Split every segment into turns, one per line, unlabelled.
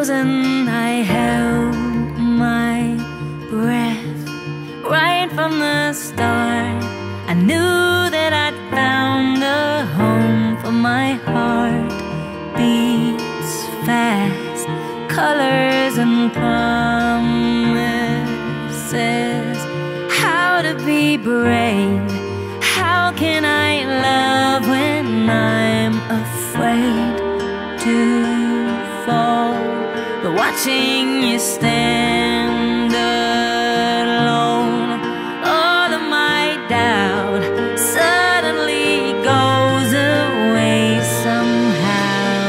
frozen, I held my breath. Right from the start, I knew that I'd found a home for my heart. Beats fast, colors and promises. How to be brave, how can I love when I'm afraid to fall? But watching you stand alone, all of my doubt suddenly goes away somehow.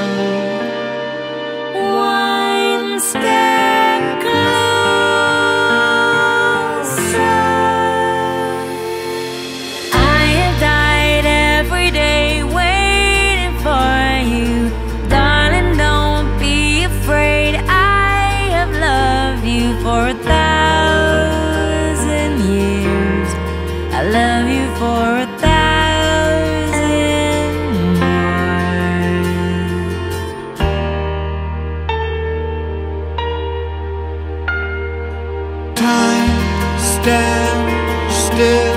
One step closer. I have died every day waiting for you. Darling, don't be afraid. I have loved you for 1,000 years. I love you for 1,000 more.
Time stands still.